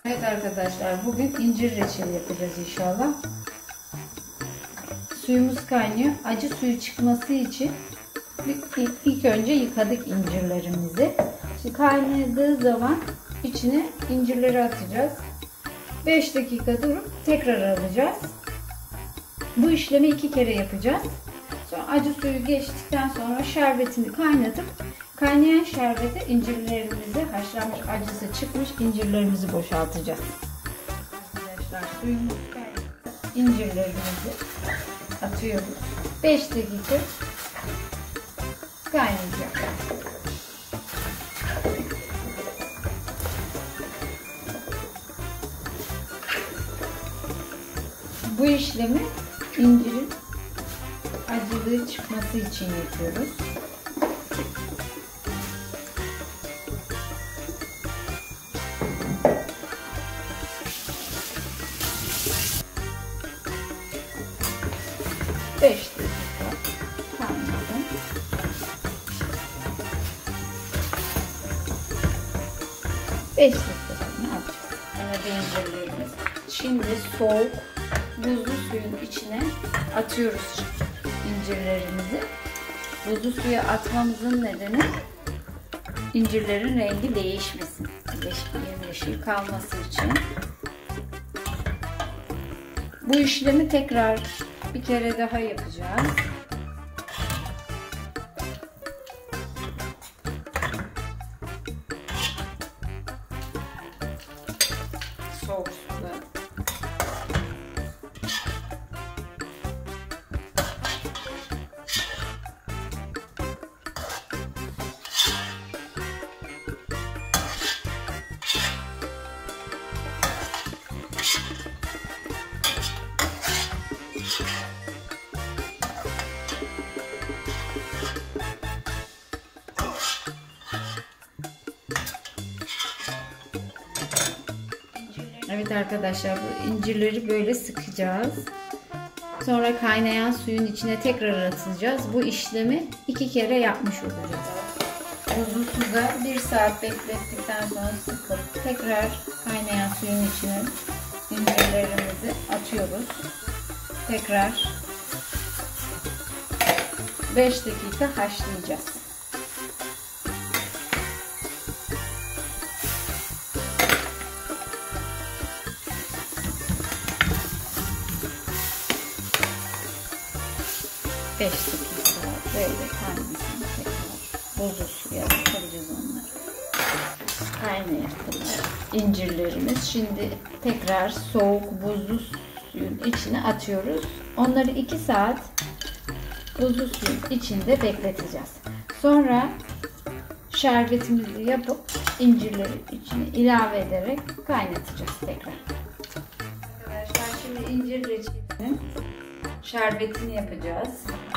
Evet arkadaşlar, bugün incir reçeli yapacağız inşallah. Suyumuz kaynıyor. Acı suyu çıkması için ilk önce yıkadık incirlerimizi. Şimdi kaynadığı zaman içine incirleri atacağız. 5 dakika durup tekrar alacağız. Bu işlemi 2 kere yapacağız. Sonra acı suyu geçtikten sonra şerbetini kaynatıp kaynayan şerbete incirlerimizi, haşlanmış acısı çıkmış incirlerimizi boşaltacağız. Arkadaşlar suyumuz kaynadı. İncirlerimizi atıyoruz. 5 dakika kaynayacak. Bu işlemi incirin acılığı çıkması için yapıyoruz. Beş dakika kaynasın. Beş dakika sonra alacağız. İncirlerimiz. Şimdi soğuk buzlu suyun içine atıyoruz incirlerimizi. Buzlu suya atmamızın nedeni incirlerin rengi değişmesin. Yeşil kalması için. Bu işlemi tekrar bir kere daha yapacağız. Soğuk suda. Evet arkadaşlar, bu incirleri böyle sıkacağız. Sonra kaynayan suyun içine tekrar atacağız. Bu işlemi 2 kere yapmış olacağız. Buzlu suda 1 saat beklettikten sonra sıkıp tekrar kaynayan suyun içine incirlerimizi atıyoruz. Tekrar 5 dakika haşlayacağız. Beş dakika böyle kaynasın, tekrar buzlu suya koyacağız onları. Kaynayalım incirlerimiz. Şimdi tekrar soğuk buzlu suyun içine atıyoruz. Onları 2 saat buzlu suyun içinde bekleteceğiz. Sonra şerbetimizi yapıp incirleri içine ilave ederek kaynatacağız tekrar. Arkadaşlar, şimdi incir reçelinin şerbetini yapacağız.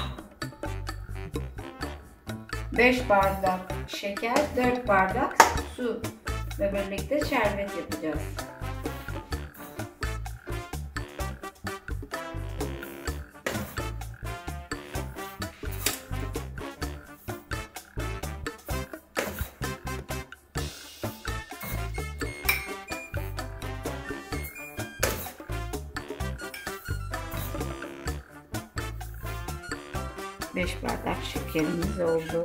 5 bardak şeker, 4 bardak su ve birlikte şerbet yapacağız. Beş bardak şekerimiz oldu.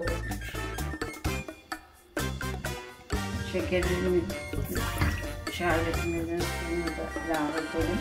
Şekerimiz, şerbetimizin suyunu da ilave edelim.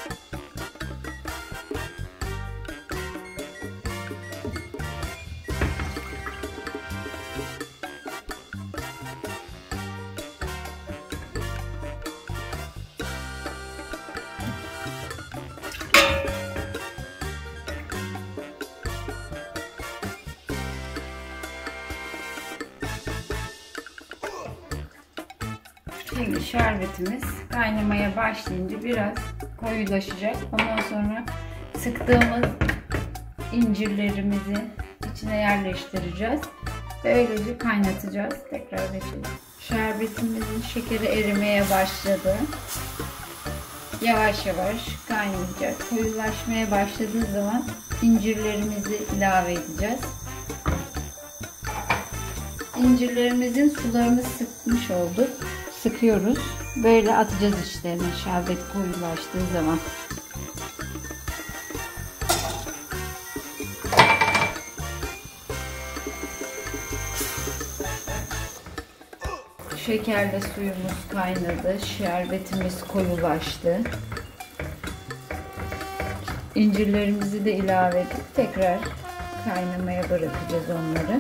Şimdi şerbetimiz kaynamaya başlayınca biraz koyulaşacak. Ondan sonra sıktığımız incirlerimizi içine yerleştireceğiz. Böylece kaynatacağız. Tekrar geçelim. Şerbetimizin şekeri erimeye başladı. Yavaş yavaş kaynayacak. Koyulaşmaya başladığı zaman incirlerimizi ilave edeceğiz. İncirlerimizin sularını sıkmış olduk. Sıkıyoruz. Böyle atacağız işte şerbet koyulaştığı zaman. Şekerle suyumuz kaynadı. Şerbetimiz koyulaştı. İncirlerimizi de ilave edip tekrar kaynamaya bırakacağız onları.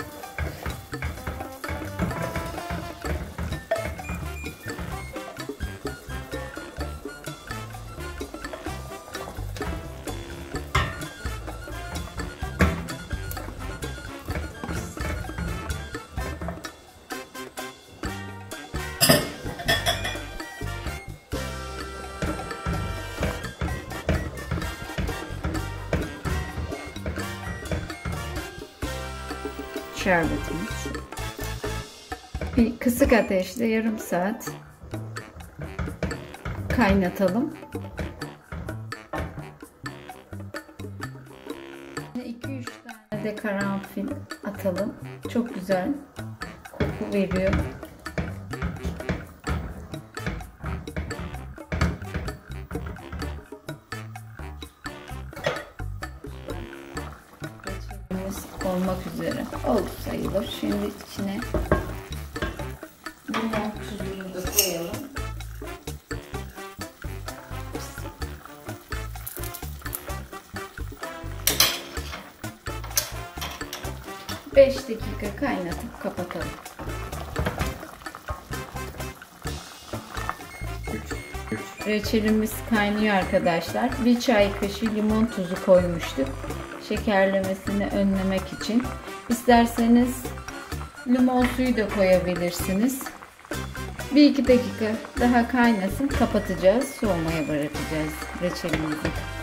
Şerbetimiz. Bir kısık ateşte yarım saat kaynatalım. 2-3 tane de karanfil atalım. Çok güzel koku veriyor. Olmak üzere oldu sayılır. Şimdi içine limon tuzunu da koyalım. Beş dakika kaynatıp kapatalım. Reçelimiz kaynıyor arkadaşlar. Bir çay kaşığı limon tuzu koymuştuk. Şekerlemesini önlemek için. İsterseniz limon suyu da koyabilirsiniz. 1-2 dakika daha kaynasın, kapatacağız. Soğumaya bırakacağız reçelimizi.